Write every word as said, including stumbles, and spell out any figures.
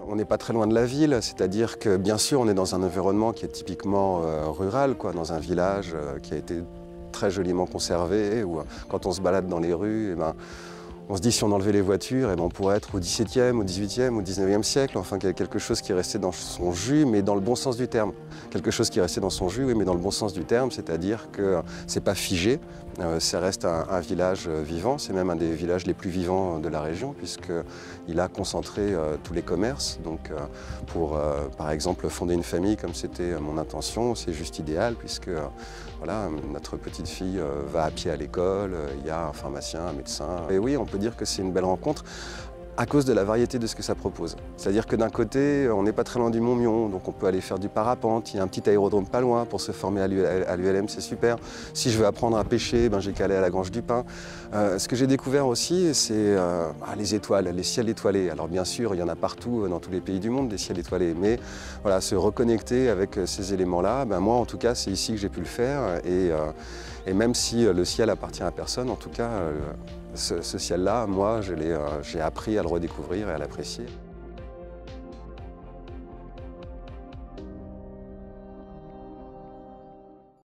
On n'est pas très loin de la ville, c'est-à-dire que bien sûr on est dans un environnement qui est typiquement euh, rural, quoi, dans un village euh, qui a été très joliment conservé, où quand on se balade dans les rues, eh ben, on se dit si on enlevait les voitures, eh ben, on pourrait être au dix-septième, au dix-huitième, au dix-neuvième siècle, enfin quelque chose qui restait dans son jus, mais dans le bon sens du terme. Quelque chose qui restait dans son jus, oui, mais dans le bon sens du terme, c'est-à-dire que c'est pas figé, euh, ça reste un, un village vivant, c'est même un des villages les plus vivants de la région, puisqu'il a concentré euh, tous les commerces. Donc euh, pour, euh, par exemple, fonder une famille, comme c'était mon intention, c'est juste idéal, puisque euh, voilà, notre petite fille euh, va à pied à l'école, euh, il y a un pharmacien, un médecin. Et oui, on peut dire que c'est une belle rencontre à cause de la variété de ce que ça propose. C'est-à-dire que d'un côté, on n'est pas très loin du Mont-Mion, donc on peut aller faire du parapente, il y a un petit aérodrome pas loin pour se former à l'U L M, c'est super. Si je veux apprendre à pêcher, ben j'ai qu'à aller à la Grange du Pin. Euh, ce que j'ai découvert aussi, c'est euh, ah, les étoiles, les ciels étoilés. Alors bien sûr, il y en a partout dans tous les pays du monde, des ciels étoilés, mais voilà, se reconnecter avec ces éléments-là, ben moi en tout cas, c'est ici que j'ai pu le faire. Et, euh, et même si le ciel appartient à personne, en tout cas, euh, Ce, ce ciel-là, moi, j'ai euh, appris à le redécouvrir et à l'apprécier.